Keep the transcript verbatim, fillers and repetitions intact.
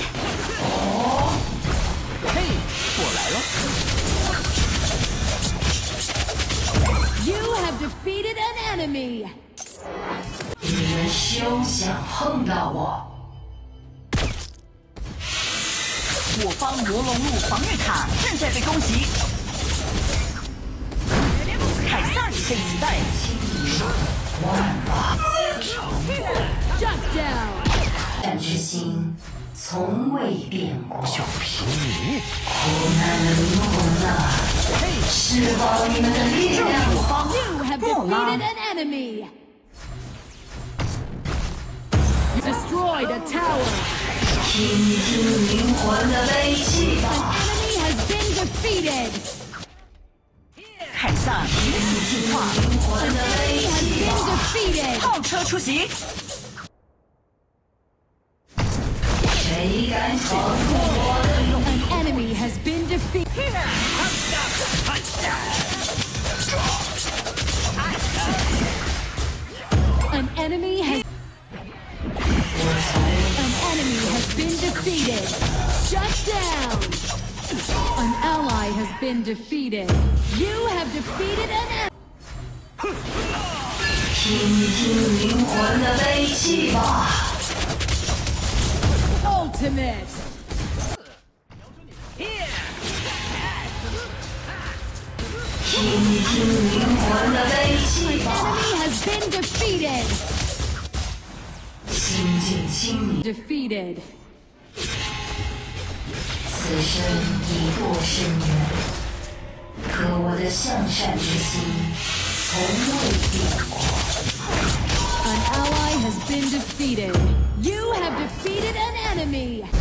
哦，嘿，我来了。 You have defeated an enemy. 你们休想碰到我！ 我方魔龙路防御塔正在被攻击。凯撒被子弹。 万法 Shut down. 战之心从未变过。 就凭你， 苦难的灵魂啊，释放你们的力量！ You have defeated an enemy. You destroyed a tower. 听听灵魂的悲泣 An 吧！ enemy has been defeated. 凯撒觉醒进化， 灵魂 An 的悲 enemy has 泣 been 吧！ defeated. 炮车出席。 谁敢闯入我的领 An enemy has been defeated. An enemy has An enemy has been defeated. Shut down. An ally has been defeated. You have defeated an enemy. 听听灵魂的悲泣吧！ Ultimate. 听听灵魂的悲泣 An 吧！ enemy has been defeated. 心境清明， Defeated. 此生已过深渊，可我的向善之心从未变过。 An ally has been defeated. You have defeated an enemy.